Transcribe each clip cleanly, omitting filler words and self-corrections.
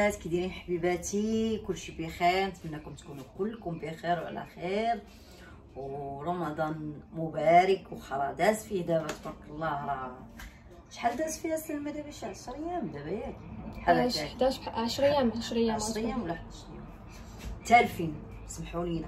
البنات، كي دايرين حبيباتي؟ كلشي بخير، نتمنىكم تكونوا كلكم بخير وعلى خير، ورمضان مبارك وخرا داز فيه دابا تبارك الله. راه شحال داز فيها سلمى؟ دابا شي 10 ايام دابا ياك، بحال 11 10 ايام 10 ايام ولا 11 يوم تالفين، سمحوا لينا.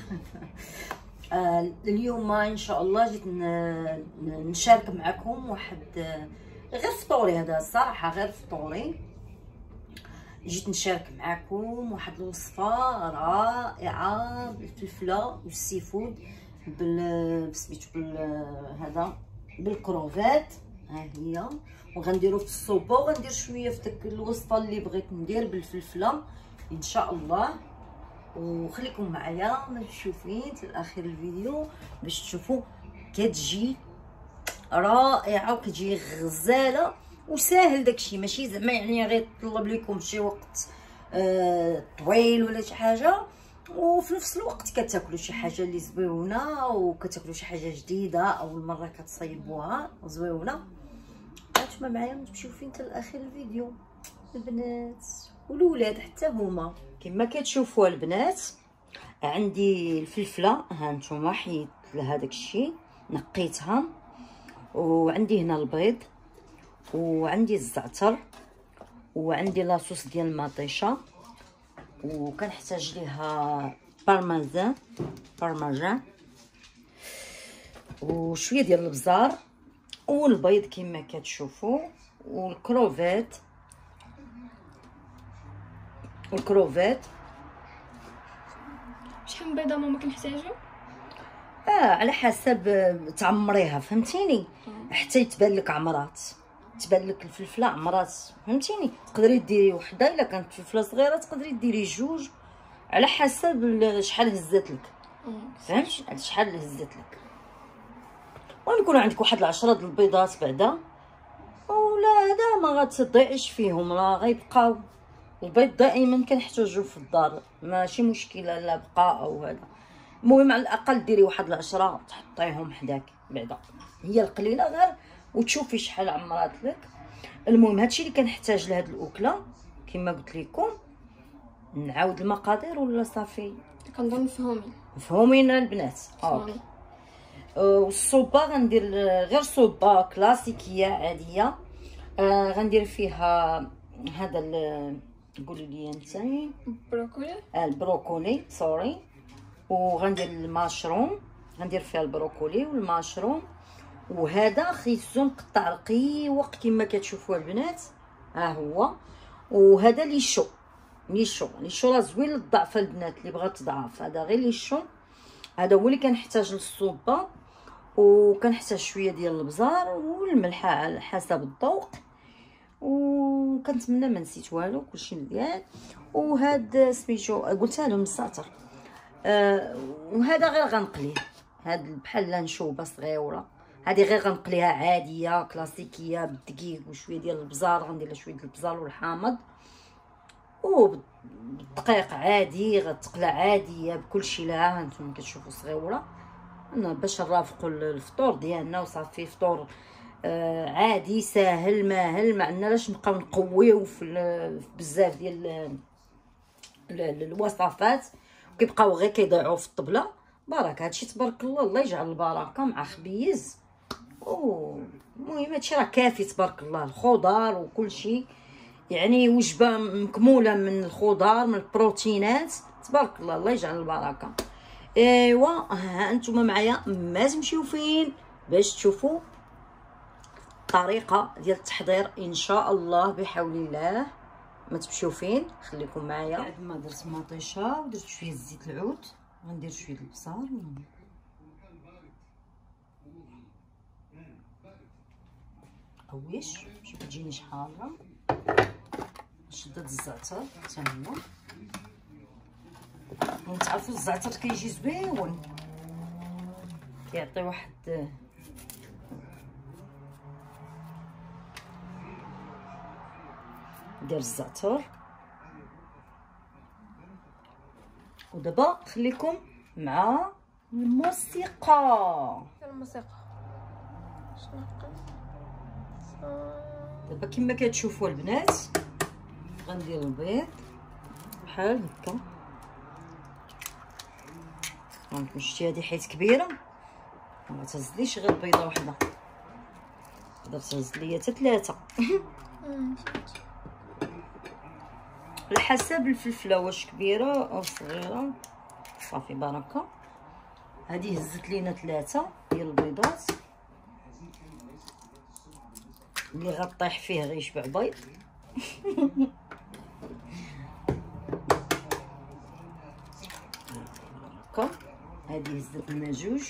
اليوم ان شاء الله جيت نشارك معكم واحد غير فطوري، هذا الصراحه غير فطوري. جيت نشارك معكم واحد الوصفه رائعه بالفلفله والسي فود سميتو هذا بالكروفات. ها هي، وغنديرو في الصوبه، وغندير شويه في داك الوصفه اللي بغيت ندير بالفلفله ان شاء الله. وخليكم معايا مشوفين لاخر الفيديو باش تشوفوا كتجي رائعه وكتجي غزاله وساهل داكشي، ماشي زعما يعني غير طلب لكم شي وقت طويل ولا شي حاجه، وفي نفس الوقت كتاكلوا شي حاجه اللي زويونه وكتاكلوا شي حاجه جديده اول مره كتصايبوها زويونه. نتوما معايا مشوفين حتى لاخر الفيديو البنات والولاد حتى هما كما كتشوفوا البنات. عندي الفلفله، ها نتوما حيت لها داكشي نقيتها، وعندي هنا البيض، وعندي الزعتر، وعندي لاصوص ديال المطيشه، وكنحتاج ليها بارميجان وشويه ديال البزار والبيض كما كتشوفوا، والكروفات شحال من بيضه ماما كنحتاجو؟ على حسب تعمريها، فهمتيني؟ حتى يتبان لك عمرات، تبان لك الفلفله عمرات، فهمتيني؟ تقدري ديري وحده، الا كانت فلفله صغيره تقدري ديري جوج على حسب شحال هزات لك، فهمت؟ شحال هزات لك. ويكون عندك واحد 10 د البيضات بعدا، ولا هذا ما غتضيعش فيهم، راه غيبقاو. البيض دائما كنحتاجو في الدار، ماشي مشكله لا بقى او هذا. المهم على الاقل ديري واحد 10 تحطيهم حداك بعدا، هي القليله غير، وتشوفي شحال عمرات لك. المهم هادشي اللي كنحتاج لهاد الاكله كما قلت لكم. نعاود المقادير ولا صافي؟ كنظن مفهومين البنات؟ اوكي. والصوبه غندير غير صوبه كلاسيكيه عاديه. غندير فيها هذا قولي لي انت، البروكولي سوري، وغندير الماشروم، غندير فيها البروكولي والماشروم. وهذا خيزو نقطع رقيق كما كتشوفوا البنات، ها هو. وهذا ليشو راه زوين للضعفه البنات اللي بغات تضعف، هذا غير ليشو. هذا هو اللي كنحتاج للصوبه، وكنحتاج شويه ديال البزار والملح على حسب الذوق، وكنتمنى ما نسيت والو، كلشي مزيان. وهاد سميتو قلتها لهم الزعتر. وهذا غير غنقليه، هاد بحال لانشوبه صغيره، هذه غير غنقليها عاديه كلاسيكيه بالدقيق وشويه ديال البزار. غندير لها شويه ديال البزار والحامض وبالدقيق عادي، غتقلى عاديه بكلشي لها. هانتوما كتشوفوا صغيره باش نرافقوا الفطور ديالنا وصافي. فطور عادي ساهل ماهل، ما عندناش نبقاو نقويو في بزاف ديال الوصفات كيبقاو غير كيضيعوا في الطبله. بارك هادشي تبارك الله، الله يجعل البركه مع خبيز. المهم هادشي راه كافي تبارك الله، الخضار وكلشي، يعني وجبه مكموله من الخضار من البروتينات تبارك الله، الله يجعل البركه. ايوا ها انتم معايا ما تمشيو فين باش تشوفوا الطريقه ديال التحضير ان شاء الله بحول الله. ما تمشيو فين، خليكم معايا. بعد ما درت مطيشه ودرت شويه زيت العود، غندير شويه البصل قويش باش ما تجينيش حاره. شدت الزعتر حتى هو، وتعرفوا الزعتر كيجي زويون، كيعطي واحد ندير الزعتر. ودابا خليكم مع الموسيقى. دابا كما كتشوفوا البنات غندير البيض بحال هكا. دونك شتي هادي حيت كبيره ما تهزليش غير بيضه وحده، تقدر تهز ليا حتى 3 على حسب الفلفله واش كبيره او صغيره. صافي بركه. هذه هزت لينا 3 ديال البيضات اللي غطيح فيه غيشبع بيض. هكا. هذه هزت لنا 2.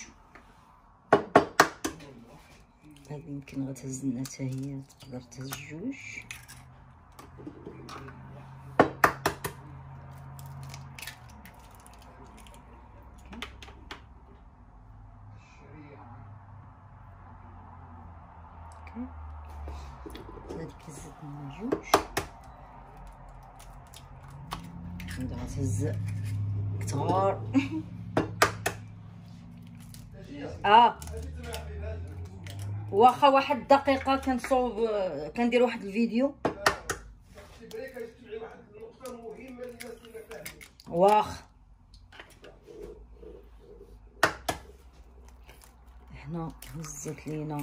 هذه يمكن غتهز لنا حتى هي، تقدر تهز 2. هذيك هزت لنا 2. هذا غتهز كثار. واخا واحد الدقيقه كنصوب، كندير واحد الفيديو. واخا هنا هزت لينا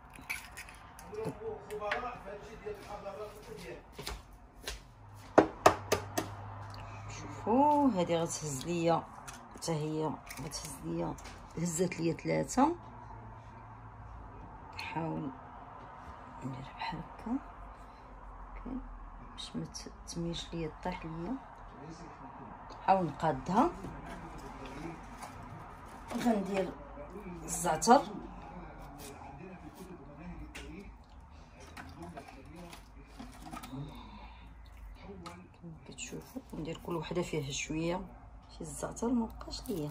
شوفوا. هذه غتهز ليا حتى هي، غتهز ليا، هزت ليا 3. نحاول ندير بحال هكا باش ما تميش ليا، طيح ليا. نحاول نقادها. غندير الزعتر، كتشوفوا ندير كل وحده فيها شويه. شي الزعتر ما بقاش ليا،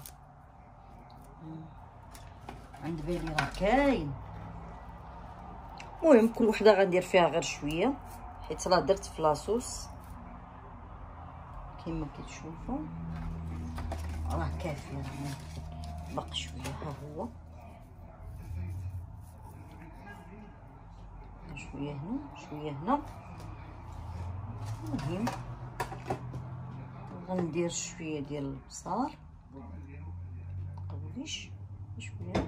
عند بالي راه كاين. المهم كل وحده غندير فيها غير شويه حيت راه درت في لاصوص كما كتشوفوا. راه كافي، باقي شويه. ها هو شويه هنا شويه هنا. المهم غندير شويه ديال البصل، مقوليش شويه،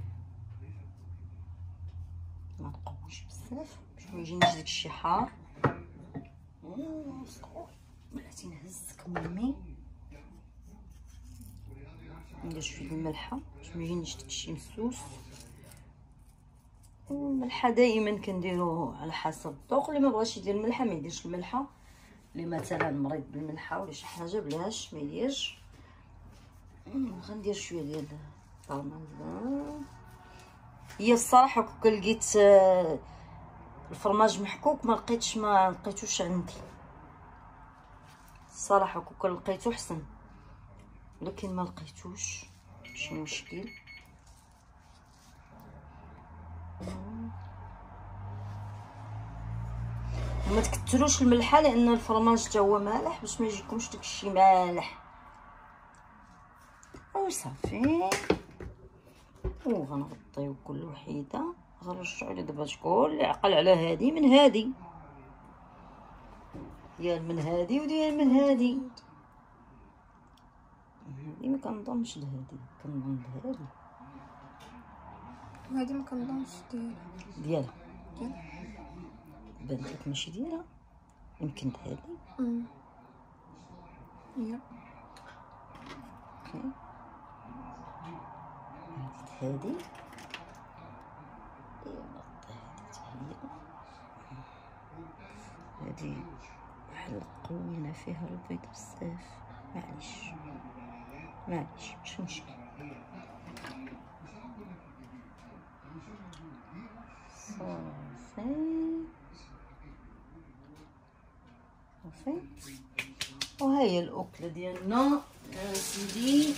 ما نقولش بزاف باش ما يجينيش داكشي حار. بلاتي نهزك امي. ندير شويه الملحه باش ما يجينيش داكشي مسوس. الملحه دائما كنديرو على حسب الذوق. اللي ما بغاش يدير الملحه ما يديرش الملحه، اللي مثلا مريض بالملحه ولا شي حاجه بلاش ما يديرش. غندير شويه ديال الطرماج. هي الصراحه كون لقيت الفرماج محكوك ما لقيتوش عندي الصراحه. كون لقيتو حسن، ولكن ما لقيتوش ماشي مشكل. ما تكتروش الملحه لان الفرماج حتى هو مالح باش ما يجيكمش داكشي مالح. وصافي. وغنغطيو كل وحيده. غنرجعو لي دابا شكون اللي عقل على هادي من هادي، ديال من هادي وديال من هادي. هادي ما كنظنش لهادي، كنظن لهادي. هادي ما كنظنش ديالها بانت لك ماشي ديالها، يمكن هادي. يا اوكي هادي. هادي بحال قوينا فيها البيض بزاف. معليش ماشي مشكل. صافي. وها هي الاكله ديالنا سيدي.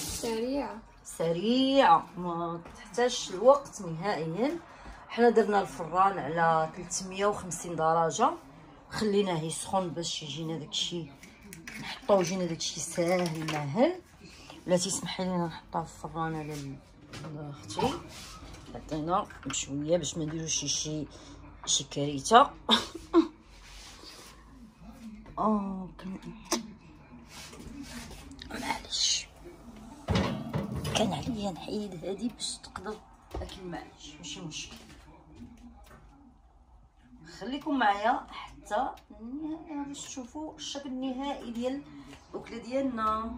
سريعه ما تحتاجش الوقت نهائيا. حنا درنا الفران على 350 درجه، خليناه يسخن باش يجينا داكشي نحطوه يجينا داكشي ساهل ماهل. بلاتي سمحي لينا نحطوه في الفران على اختي. عطينا بشويه باش ما نديروش شي كارثه. معليش كان عليا نحيد هادي باش تقدر، لكن معليش ماشي مشكل. خليكم معايا حتى باش تشوفوا الشكل النهائي ديال الاكله ديالنا.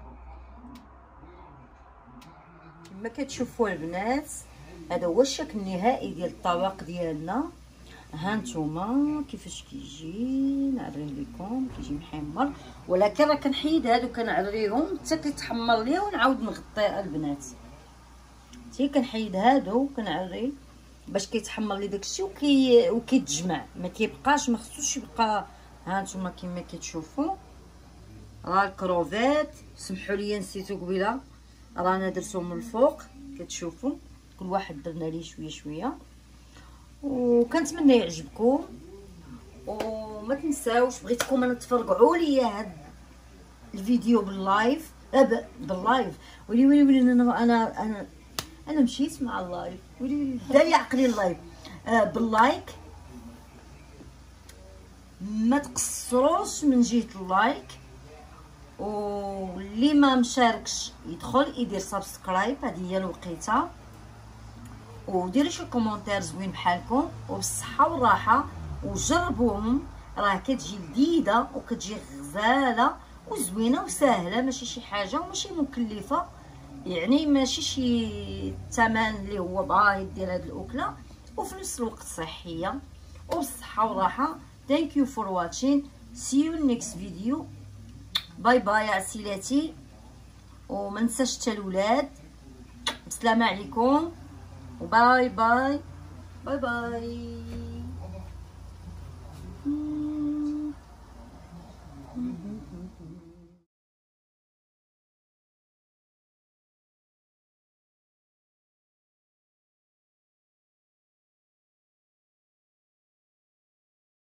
كما كتشوفوا البنات هذا هو الشكل النهائي ديال الطبق ديالنا. ها نتوما كيفاش كيجي، نعريه لكم كيجي محمر، ولكن راه كنحيد هادو كنعريهم حتى كيتحمر ليا ونعاود نغطيها البنات. حتى كنحيد هادو كنعري باش كيتحمر لي داكشي وكيتجمع، ما كيبقاش، ما خصوش يبقى. ها نتوما كما كتشوفوا راه الكروفيت، سمحوا لي نسيتو قبيله، رانا درتهم من الفوق كتشوفوا، كل واحد درنا ليه شويه شويه. وكنتمنى يعجبكم، وما تنساوش بغيتكم انا تفرقعوا لي هاد الفيديو باللايف، باللايف. ولي انا مشيت مع اللايف، ولي دالي عقلي اللايف. باللايك، ما تقصروش من جهه اللايك، واللي ما مشاركش يدخل يدير سبسكرايب، هذه هي الوقيته، وديروا شي كومونتير زوين بحالكم وبالصحه والراحه، وجربوهم، راه كتجي لذيذه وكتجي غزاله وزوينه وسهله، ماشي شي حاجه وماشي مكلفه، يعني ماشي شي الثمن اللي هو باهظ ديال هاد الاكله، وفي نفس الوقت صحيه وبالصحه والراحه. ثانك يو فور واتشين، سي يو نيكست فيديو، باي باي عسيلاتي، وما ننساش حتى الاولاد، بسلامه عليكم، وباي باي باي باي.